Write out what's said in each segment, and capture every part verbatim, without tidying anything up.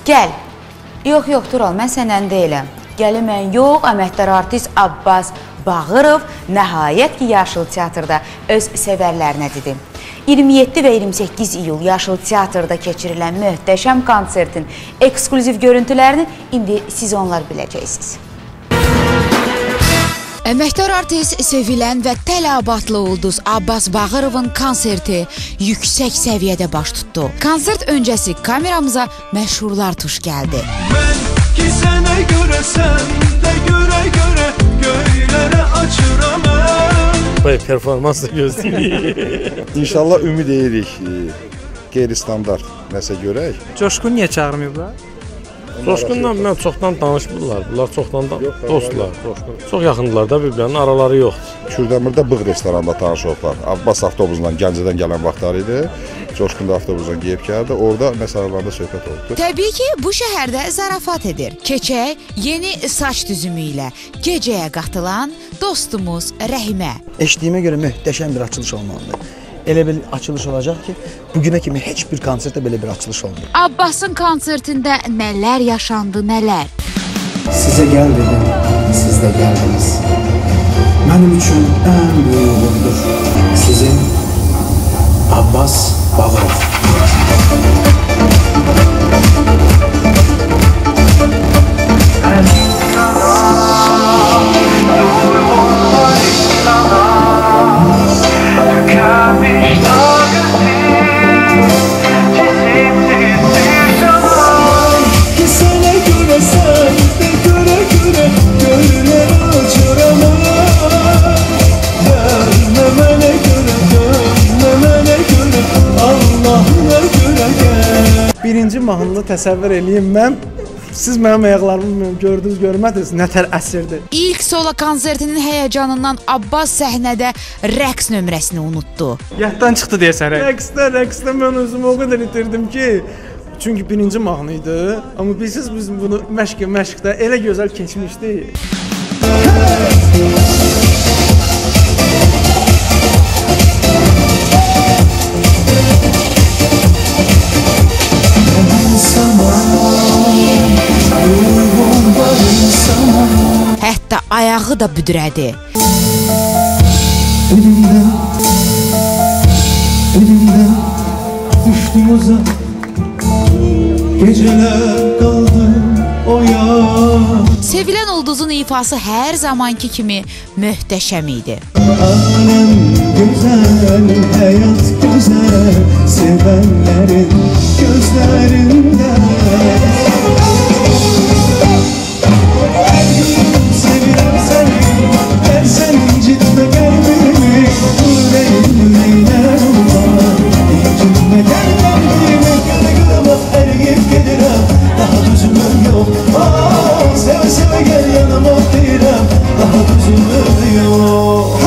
Gəl. Yox, yox, Tural, mən səndən deyiləm. Gəli mən yox, əməkdar artist Abbas Bağırov nəhayət ki, Yaşıl Teatrda öz sevərlərinə dedi. iyirmi yeddi və iyirmi səkkiz iyul Yaşıl Teatrda keçirilən möhtəşəm konsertin ekskluziv görüntülərini indi siz onlar biləcəksiniz. Əməkdar artist, sevilən və tələbatlı ulduz Abbas Bağırovun konserti yüksək səviyyədə baş tutdu. Konsert öncəsi kameramıza məşhurlar tuş gəldi. Mən ki sənə görə, sən də görə görə göylərə açıram mən. Bəy, performans da gözləyir. İnşallah ümid edirik qeyri-standart nəsə görək. Coşqun niyə çağırmayıblar? Coşqunla mən çoxdan danışmırlar. Bunlar çoxdan da dostlar. Çox yaxındılar da bir-birinin araları yoxdur. Kürdəmirdə Bığ restoranında tanış oldular. Abbas avtobusla Gəncədən gələn vaxtları idi. Coşqun da avtobusdan geyib gəldi. Orada məsələlərdə söhbət oldu. Təbii ki, bu şəhərdə zarafat edir. Keçək yeni saç düzümü ilə gecəyə qatılan dostumuz Rəhimə. Eşitdiyimə görə möhtəşəm bir açılış olmalıdır. Elə bir açılış olacaq ki, bugünə kimi heç bir konsertdə belə bir açılış olmuyor. Abbasın konsertində nələr yaşandı, nələr? Sizə gəl dedim, siz də gəldiniz. Mənim üçün ən böyük uğurdur. Sizin Abbas Bağırov. Birinci mahnını təsəvvür eləyim mən. Siz mənim ayaqlarımı gördünüz, görmədiniz, nətər əsirdir. İlk solo konsertinin həyəcanından Abbas səhnədə rəqs nömrəsini unutdu. Yaddan çıxdı deyəsən. Rəqsdə, rəqsdə mən özümü o qədər itirdim ki, çünki birinci mahnı idi. Amma bilirsiniz, biz bunu məşq məşqdə elə gözəl keçmişdik. Hətta ayağı da büdrədi. Elimdə, elimdə düşdü yoza, gecələr qaldım oyan. Sevilən ulduzun ifası hər zamanki kimi möhtəşəm idi. Aləm gözəl, həyat gözəl, sevənlərin gözlərində. Sevirəm səni, dərsən incitmə qəlbimi, ürəyim ürəylər var. İncitmə qəlbimi, gölə qırma, əriyib gedirəm, daha düzümüm yox. Sevə sevə gəl yanıma deyirəm, daha düzümüm yox.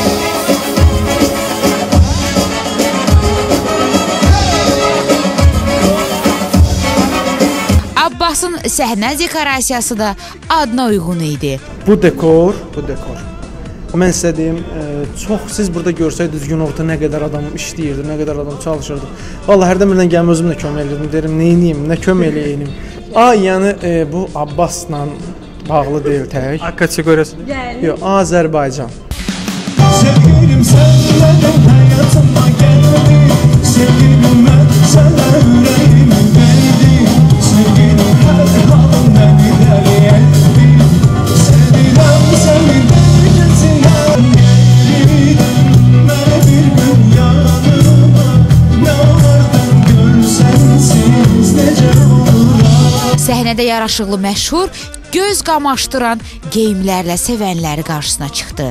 Abbasın səhnə dekorasiyası da adına uyğun idi. Bu dekor, bu dekor. Mən sizə deyim, e, çox siz burada görsəydiniz gün orta nə qədər adam işləyirdi, nə qədər adam çalışırdı. Vallahi hərdən birdən gəlmə özüm də kömək edirdim, derim, nə edeyim, nə kömək eləyim. Ay, yəni e, bu Abbasla bağlı deyil tək. A kateqoriyası? Yox, Azərbaycan. Sevgilim sənlərin həyatıma gəldi, sevgilim mən sənə ürəyim gəldi, sevgilim hər halım məni dəli etdi, sevirəm səni dərgəsinəm gəldi, mənə bir gün yanıma, nə vardım görsənsiz necə olur. Səhnədə yaraşıqlı məşhur, göz qamaşdıran geyimlərlə sevənləri qarşısına çıxdı.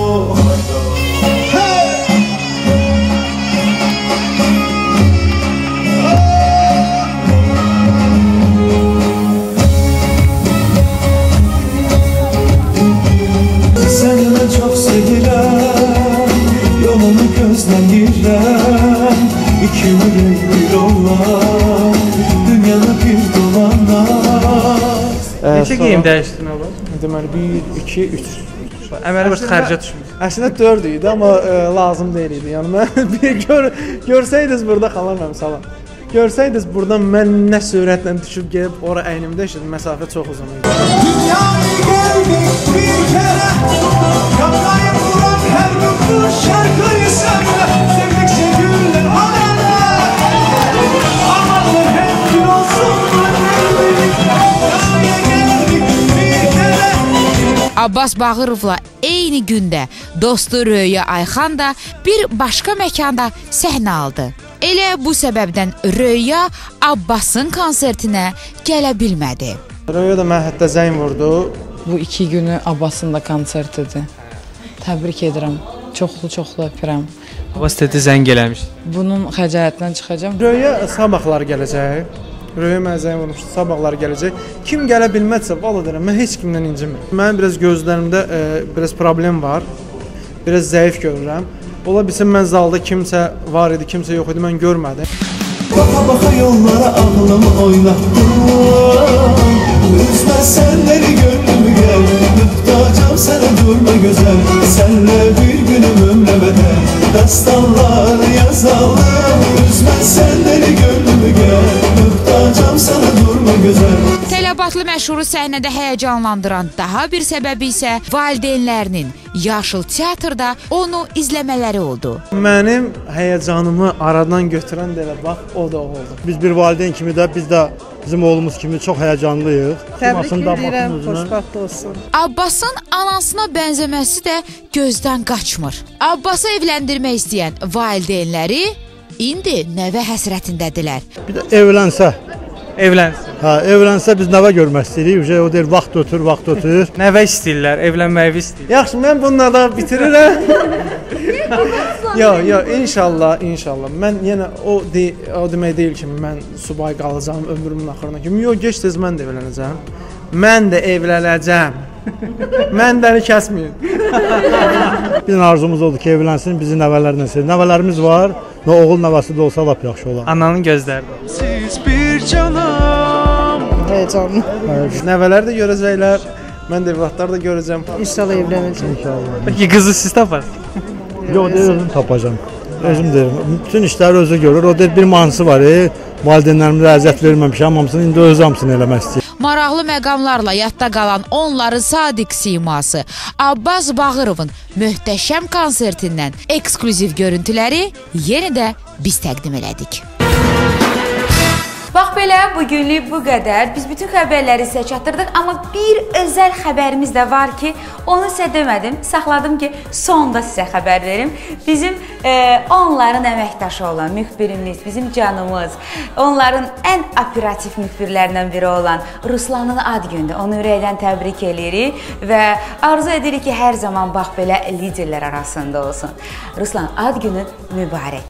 Səni mən çox sevirəm, yolunu gözləyirəm, iki ürək bir olan, dünyanı bir dolanlar. Neçə geyim dəyişdin olar? Deməli, bir, iki, üç. Əməli başda xərcə düşmür. Əslində dörd idi, amma ə, lazım deyil idi. Yəni mən bir gör, görsəydiniz burada xalam mənim salam. Görsəydiniz buradan mən nə sürətlə düşüb gəlib ora əynimdə işlədim, məsafə çox uzun idi. Dünyaya geldik bir kere, kaplayı vuran her mutlu şarkıyı söyle. Sevdikçe güller haberler, amanlar hep gün olsun. Dünyaya geldik bir kere. Abbas Bağırovla eyni gündə dostu Röya Ayxan da bir başqa məkanda səhnə aldı. Elə bu səbəbdən Röya Abbasın konsertinə gələ bilmədi. Röya da mənə hətta zəng vurdu. Bu iki günü Abbasın da konsertidir. Təbrik edirəm. Çoxlu-çoxlu öpürəm. Abbas dedi zəng eləmiş. Bunun xəcalətdən çıxacağam. Röya sabahlar gələcək. Röya mənə zəng vurmuşdu, sabahlar gələcək. Kim gələ bilməzsə, valla deyirəm, mən heç kimdən incimir. Mənim biraz gözlərimdə e, biraz problem var. Biraz zəif görürəm. Ola bilsin mən zalda kimsə var idi, kimsə yox idi, mən görmədim. Baka baka yollara aklımı oynattım. Üzme senleri gönlümü gel. Muhtacam sana durma güzel. Senle bir günüm ömremede destanlar yazalım. Üzme senleri gönlümü gel. Muhtacam sana durma güzel. Tələbatlı məşhuru səhnədə həyəcanlandıran daha bir səbəbi isə valideynlərinin Yaşıl Teatrda onu izləmələri oldu. Mənim həyəcanımı aradan götürən də elə bax, o da o oldu. Biz bir valideyn kimi də, biz də bizim oğlumuz kimi çox həyəcanlıyıq. Təbrik edirəm, xoşbəxt olsun. Abbasın anasına bənzəməsi də gözdən qaçmır. Abbası evləndirmək istəyən valideynləri indi nəvə həsrətindədirlər. Bir də evlənsə, Evlənsin. hə, evlənsə biz nəvə görmək istəyirik. O deyir, vaxt ötür, vaxt ötür. Nəvə istəyirlər, evlənməyi istəyirlər. Yaxşı, mən bununla da bitirirəm. Yox, yox, inşallah, inşallah. Mən yenə o, de, o demək deyil ki, mən subay qalacağım ömrümün axırına kimi. Yox, gec-tez mən də evlənəcəm. Mən də evlənəcəm. Məndəni kəsməyin. Bizim arzumuz oldu ki, evlənsin, bizi nəvələrlə sevir. Nəvələrimiz var, və oğul nəvəsi də olsa lap yaxşı olar. Ananın gözlərində. Siz bir canım. Heyecanlı. Nəvələr də görəcəklər, mən də evlatlar da görəcəm. İnşallah evlənəcəm. İnşallah. Peki qızı siz taparsınız. Yox, deyir, özüm tapacam. Özüm deyirəm. Bütün işləri özü görür. O deyir, bir mansı var, e, valideynlərimizə əziyyət verməmişəm, hamısını indi öz hamısını eləmək istəyir. Maraqlı məqamlarla yadda qalan onların sadiq siması Abbas Bağırovun möhtəşəm konsertindən eksklüziv görüntüləri yenə də biz təqdim elədik. Bax belə, bugünlük bu qədər. Biz bütün xəbərləri sizə çatdırdıq, amma bir özəl xəbərimiz də var ki, onu sizə demədim, saxladım ki, sonda sizə xəbər verim. Bizim e, onların əməkdaşı olan müxbirimiz, bizim canımız, onların ən operativ müxbirlərindən biri olan Ruslanın ad gündür. Onu ürəkdən təbrik edirik və arzu edirik ki, hər zaman bax belə liderlər arasında olsun. Ruslan, ad günün mübarək.